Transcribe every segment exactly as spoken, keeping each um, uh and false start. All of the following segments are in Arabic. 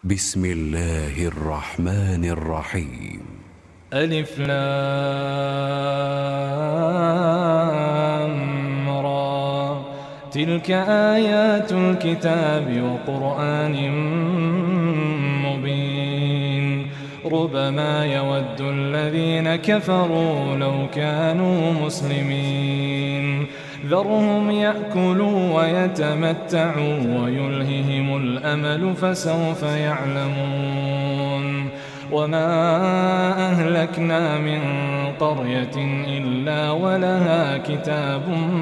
بسم الله الرحمن الرحيم. ألف لام را. تلك آيات الكتاب وقرآن مبين. ربما يود الذين كفروا لو كانوا مسلمين. ذرهم يأكلوا ويتمتعوا ويلههم الأمل فسوف يعلمون. وما أهلكنا من قرية إلا ولها كتاب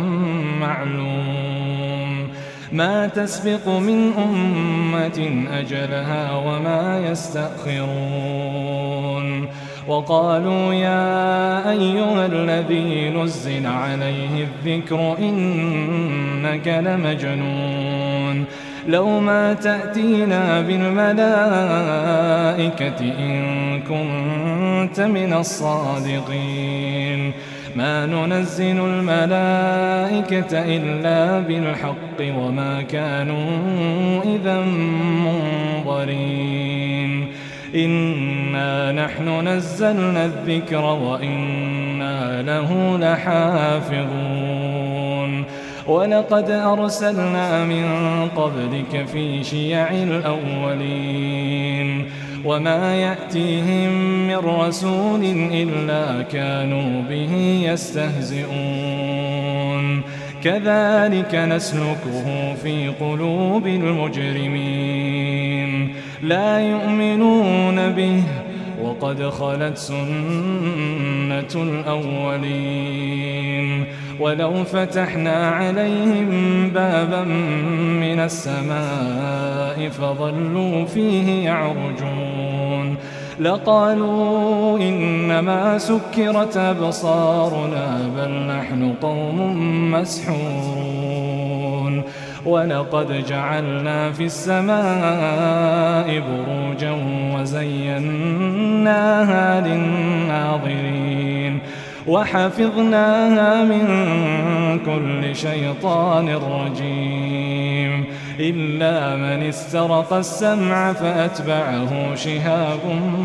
معلوم. ما تسبق من أمة أجلها وما يستأخرون. وقالوا يا أيها الذي نزل عليه الذكر إنك لمجنون. لو ما تأتينا بالملائكة إن كنت من الصادقين. ما ننزل الملائكة إلا بالحق وما كانوا إذا منظرين. إنا نحن نزلنا الذكر وإنا له لحافظون. ولقد أرسلنا من قبلك في شيع الأولين. وما يأتيهم من رسول إلا كانوا به يستهزئون. كذلك نسلكه في قلوب المجرمين. لا يؤمنون به وقد خلت سنة الأولين. ولو فتحنا عليهم بابا من السماء فظلوا فيه يعرجون لقالوا إنما سكرت أبصارنا بل نحن قوم مسحورون. ولقد جعلنا في السماء بروجا وزيناها للناظرين وحفظناها من كل شيطان رجيم إلا من استرق السمع فأتبعه شهاب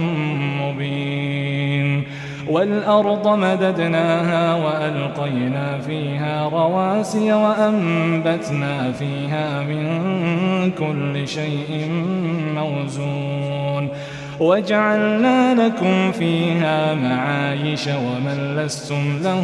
مبين. والأرض مددناها وألقينا فيها رواسي وأنبتنا فيها من كل شيء موزون وجعلنا لكم فيها معايش ومن لستم له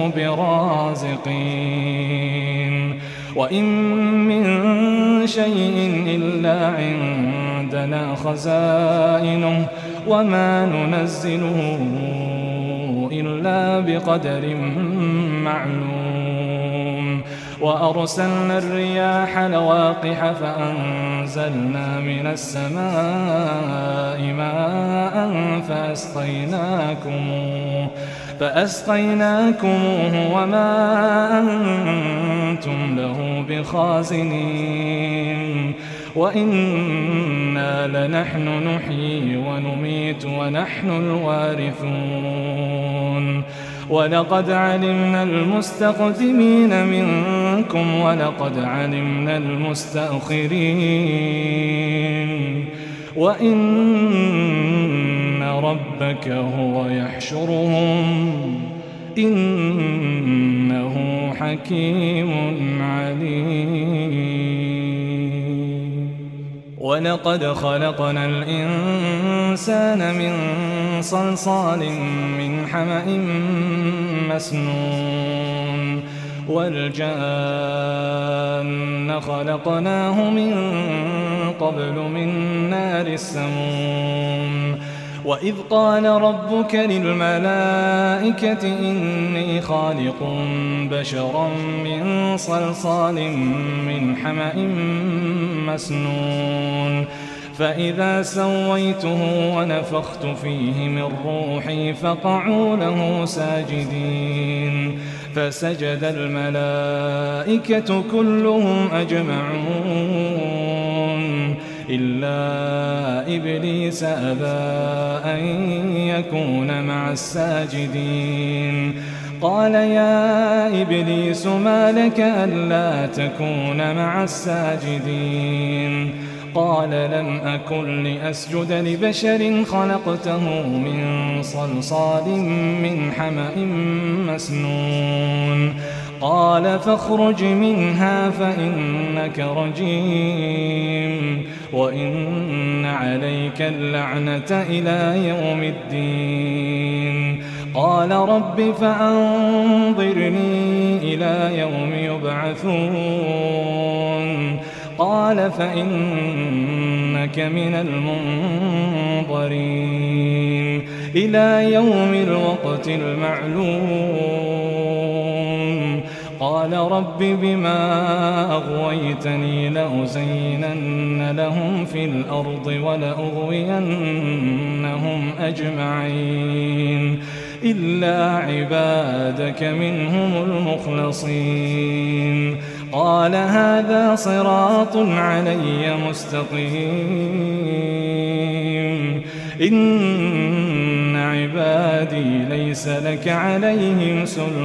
برازقين. وإن من شيء إلا عندنا خزائنه وما ننزله إلا بقدر معلوم. وأرسلنا الرياح لواقح فأنزلنا من السماء ماء فأسقيناكموه فأسقيناكموه وما أنتم له بخازنين. وإنا لنحن نحيي ونميت ونحن الوارثون. ولقد علمنا المستقدمين منكم ولقد علمنا المستأخرين. وإن ربك هو يحشرهم إنه حكيم عليم. ولقد خلقنا الإنسان من صلصال من حمأ مسنون. والجان خلقناه من قبل من نار السموم. وإذ قال ربك للملائكة إني خالق بشرا من صلصال من حمأ مسنون. فإذا سويته ونفخت فيه من روحي فقعوا له ساجدين. فسجد الملائكة كلهم أجمعون إلا إبليس أبى أن يكون مع الساجدين. قال يا إبليس ما لك ألا تكون مع الساجدين؟ قال لم أكن لأسجد لبشر خلقته من صلصال من حمأ مسنون قال فاخرج منها فإنك رجيم وإن عليك اللعنة إلى يوم الدين قال رب فأنظرني إلى يوم يبعثون قال فإنك من المنظرين إلى يوم الوقت المعلوم قال رب بما أغويتني لأزينن لهم في الأرض ولأغوينهم أجمعين إلا عبادك منهم المخلصين قال هذا صراط علي مستقيم إن عبادي ليس لك عليهم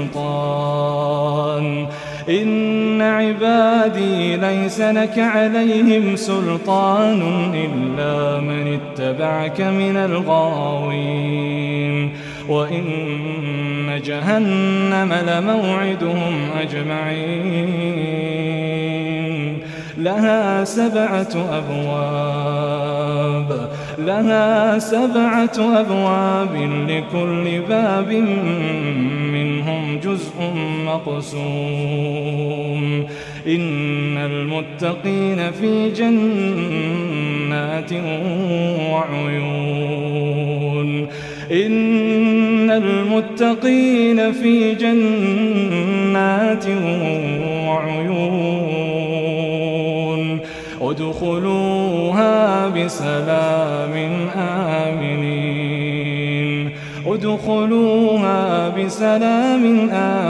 سلطان إن عبادي ليس لك عليهم سلطان إلا من اتبعك من الغاوين وإن جهنم لموعدهم أجمعين لها سبعة أبواب لها سبعة أبواب لكل باب منهم جزء مقسوم إن المتقين في جنات وعيون إن المتقين في جنات وعيون ادخلوها بسلام آمنين ادخلوها بسلام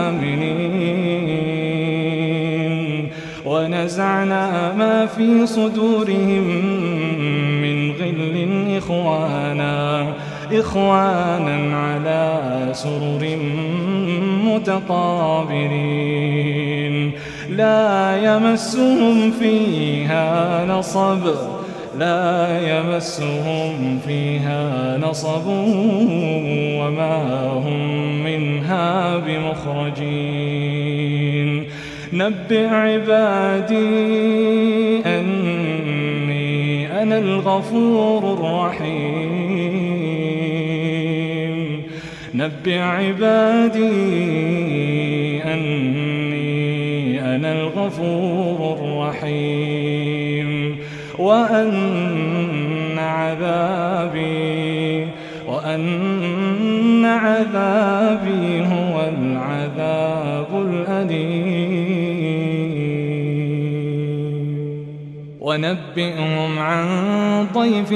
آمنين ونزعنا ما في صدورهم من غل إخوانا إخوانا على سرر متقابلين لا يمسهم فيها نصب لا يمسهم فيها نصب وما هم منها بمخرجين نبئ عبادي أني أنا الغفور الرحيم نبئ عبادي أني أنا الغفور الرحيم وأن عذابي وأن عذابي هو العذاب الأليم ونبئهم عن ضيف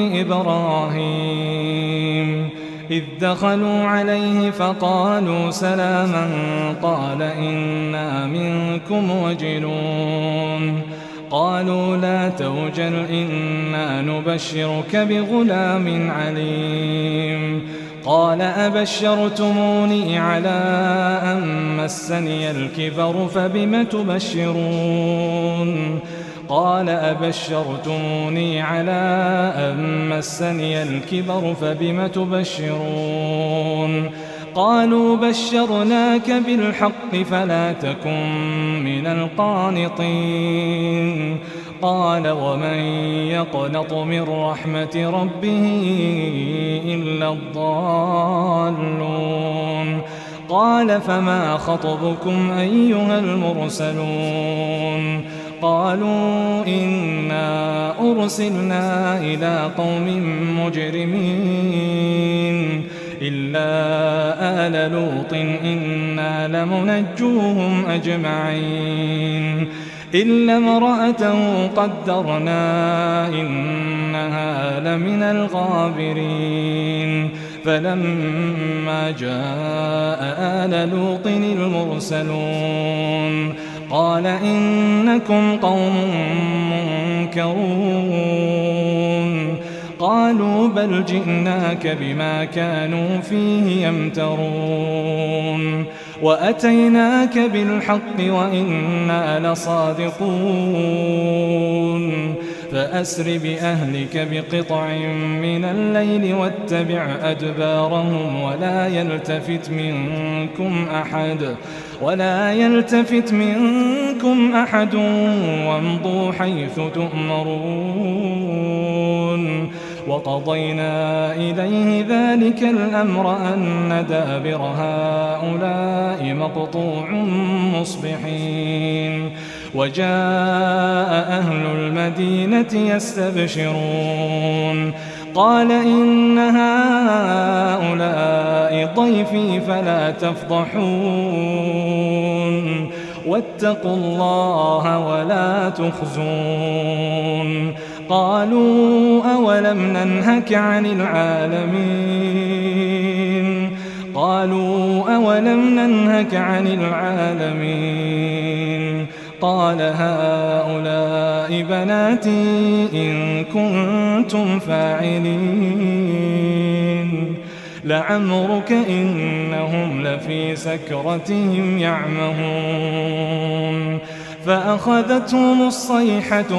إبراهيم إذ دخلوا عليه فقالوا سلاما قال إنا منكم وجلون قالوا لا توجل إنا نبشرك بغلام عليم قال أبشرتموني على أن مسني الكبر فبم تبشرون قال أبشرتموني على أن مسني الكبر فبم تبشرون قالوا بشرناك بالحق فلا تكن من القانطين قال ومن يقنط من رحمة ربه إلا الضالون قال فما خطبكم أيها المرسلون قالوا إنا أرسلنا إلى قوم مجرمين إلا آل لوط إنا لمنجوهم أجمعين إلا امرأته قدرنا إنها لمن الغابرين فلما جاء آل لوط المرسلون قال إنكم قوم منكرون قالوا بل جئناك بما كانوا فيه يمترون وأتيناك بالحق وإنا لصادقون فأسر بأهلك بقطع من الليل واتبع أدبارهم ولا يلتفت منكم أحد ولا يلتفت منكم أحد وامضوا حيث تؤمرون وقضينا إليه ذلك الأمر أن دابر هؤلاء مقطوع مصبحين وجاء أهل المدينة يستبشرون قال إن هؤلاء ضيفي فلا تفضحون واتقوا الله ولا تخزون قالوا أولم ننهك عن العالمين قالوا أولم ننهك عن العالمين قال هؤلاء بناتي إن كنتم فاعلين لعمرك إنهم لفي سكرتهم يعمهون فأخذتهم الصيحة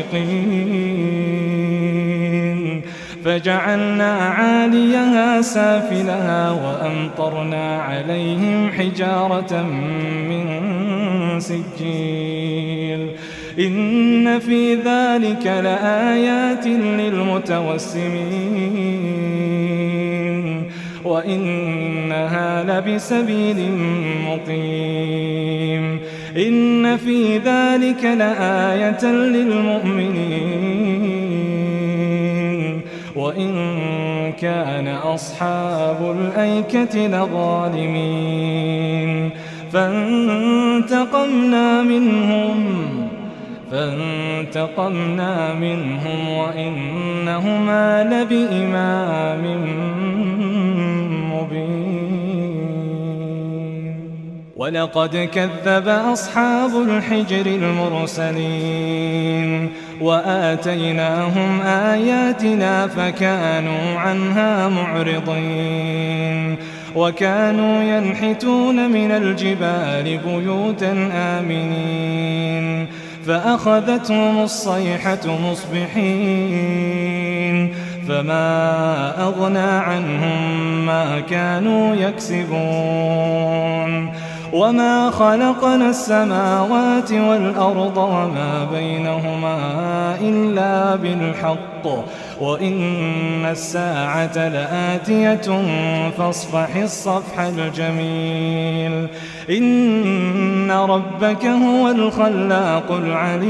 مشرقين فجعلنا عاليها سافلها وأمطرنا عليهم حجارة من سجيل إن في ذلك لآيات للمتوسمين وإنها لبسبيل مقيم إن في ذلك لآية للمؤمنين وإن كان أصحاب الأيكة لظالمين فانتقمنا منهم فانتقمنا منهم وإنهما لبإمام مبين ولقد كذب أصحاب الحجر المرسلين وآتيناهم آياتنا فكانوا عنها معرضين وكانوا ينحتون من الجبال بيوتا آمنين فأخذتهم الصيحة مصبحين فما أغنى عنهم ما كانوا يكسبون وما خلقنا السماوات والأرض وما بينهما إلا بالحق وإن الساعة لآتية فاصفح الصفح الجميل إن ربك هو الخلاق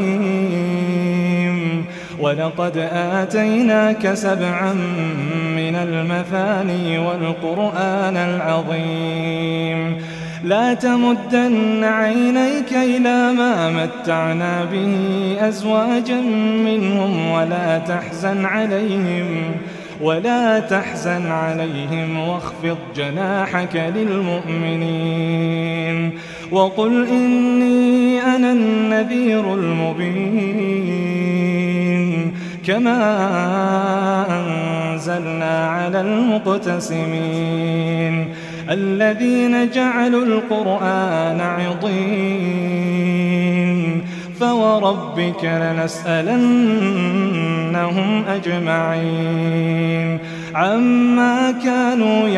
العليم ولقد آتيناك سبعا من المثاني والقرآن العظيم لا تمدن عينيك إلى ما متعنا به أزواجا منهم ولا تحزن عليهم ولا تحزن عليهم واخفض جناحك للمؤمنين وقل إني أنا النذير المبين كما أنزلنا على المقتسمين الذين جعلوا القرآن عضين فوربك لنسألنهم أجمعين عما كانوا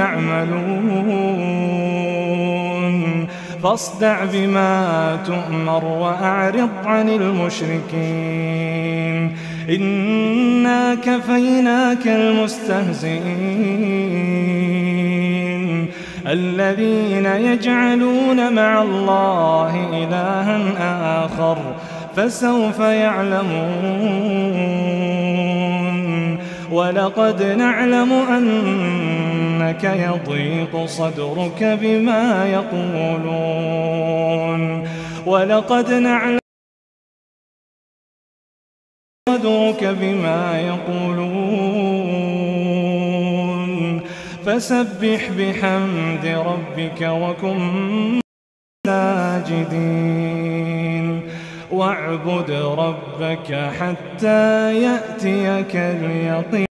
يعملون فاصدع بما تؤمر وأعرض عن المشركين إنا كفيناك المستهزئين الذين يجعلون مع الله إلها آخر فسوف يعلمون ولقد نعلم أنك يضيق صدرك بما يقولون ولقد نعلم صدرك بما يقولون فسبح بحمد ربك وكن من الساجدين واعبد ربك حتى يأتيك اليقين.